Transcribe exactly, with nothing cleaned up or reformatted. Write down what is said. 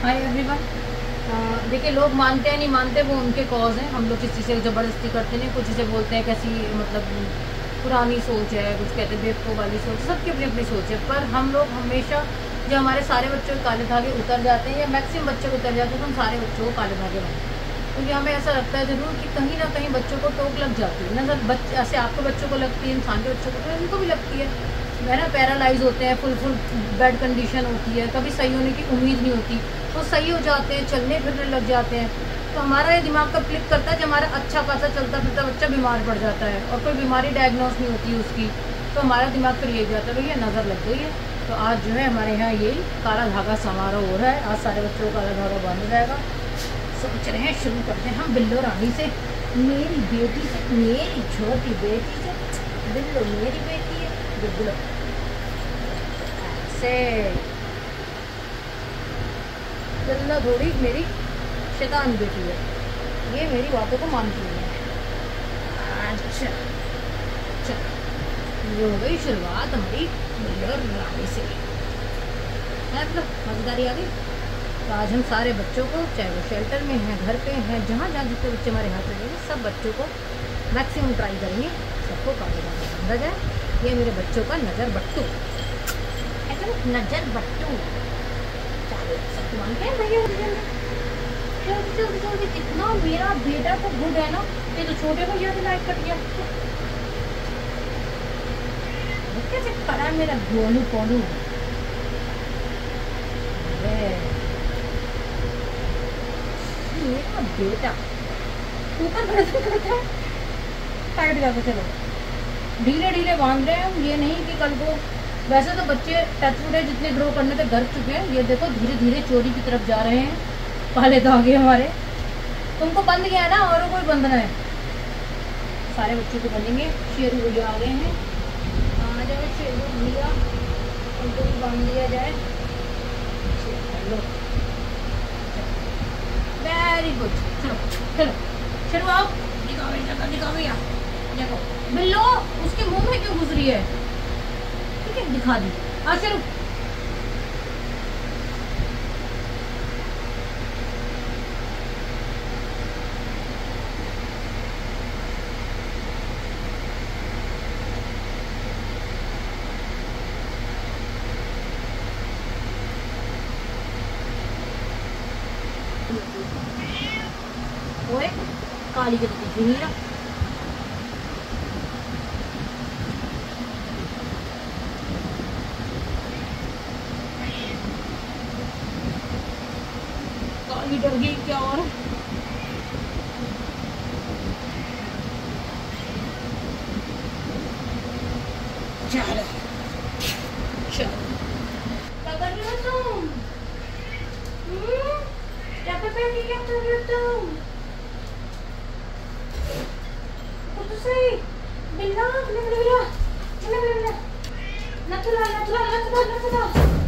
Hi everyone. देखिए, लोग मानते हैं नहीं मानते वो उनके कॉज हैं। हम लोग किसी से ज़बरदस्ती करते नहीं, कुछ इसे बोलते हैं कैसी मतलब पुरानी सोच है, कुछ कहते हैं बेवकूफ़ वाली सोच, सबकी अपनी अपनी सोच है। पर हम लोग हमेशा जो हमारे सारे बच्चों के काले धागे उतर जाते हैं या मैक्सिमम बच्चों को उतर जाते हैं तो हम सारे बच्चों को काले धागे बनाते हैं, क्योंकि हमें ऐसा लगता है ज़रूर कि कहीं ना कहीं बच्चों को टोक लग जाती है ना। जब बच्चे ऐसे आपके बच्चों को लगती है, इंसान के बच्चों को तो इनको भी लगती है है ना। पैरालाइज होते हैं, फुल फुल बेड कंडीशन होती है, कभी सही होने की उम्मीद नहीं होती, वो सही हो जाते हैं, चलने फिरने लग जाते हैं। तो हमारा ये दिमाग का क्लिक करता है जब हमारा अच्छा खासा चलता फिरता बच्चा बीमार पड़ जाता है और कोई बीमारी डायग्नोस नहीं होती उसकी, तो हमारा दिमाग फिर यही जाता है भैया नज़र लग गई है। तो आज जो है हमारे यहाँ यही काला धागा समारोह हो रहा है। आज सारे बच्चों को काला धागा बांधा जाएगा। सोच रहे हैं शुरू करते हैं हम बिल्लो रानी से, मेरी बेटी से, मेरी छोटी बेटी से। बिल्लो मेरी बेटी है, बिल्लो से बिल्लो थोड़ी मेरी शैतान बेटी है, ये मेरी बातों को मानती नहीं है। अच्छा अच्छा, ये हो गई शुरुआत हमारी बिल्लो रानी से। मतलब मजेदारी आ गई। तो आज हम सारे बच्चों को, चाहे वो शेल्टर में हैं, घर पे हैं, जहाँ जहाँ जितने बच्चे हमारे हाथ में रहेंगे, सब बच्चों को मैक्सिमम ट्राई करेंगे सबको काले धागे बांधा जाए। ये मेरे बच्चों का नज़र बट्टू, ऐसा नज़र बट्टू। चलो सबको मानते हैं भैया, जल्दी जल्दी जल्दी। कितना मेरा बेटा को गुड है ना, ये तो छोटे को ज़्यादा लाइक कर दिया। कैसे खड़ा मेरा गोलू पोलू। मेरा बेटा ऊपर गर्दन करता है, साइड जाकर चलो ढीले ढीले बांध रहे हैं हम। ये नहीं कि कल को, वैसे तो बच्चे टच वुड जितने ड्रॉ करने थे डर चुके हैं। ये देखो धीरे धीरे चोरी की तरफ जा रहे हैं काले धागे हमारे। तुमको बंद गया है ना, और कोई बंधना है, सारे बच्चों को बंधेंगे। शेरू भैया आ गए हैं, आ जाए शेरू भैया, उनको भी बांध दिया जाए। वेरी गुड, चलो चलो चलो आओ, दिखाओ भैया, दिखाओ भैया, देखो बिल्लो उसके मुंह में क्यों गुजरी है। ठीक है दिखा दी, आ चलो। ओए काली के तो कुछ भी नहीं रहा। काली डर गई क्या? और चलो चलो, क्या कर रहे हो तुम? हम्म, क्या कर रहे हो? क्या कर रहे हो तुम? तो सही बिल्ला बिल्ला बिल्ला बिल्ला बिल्ला, नथुला नथुला नथुला नथुला।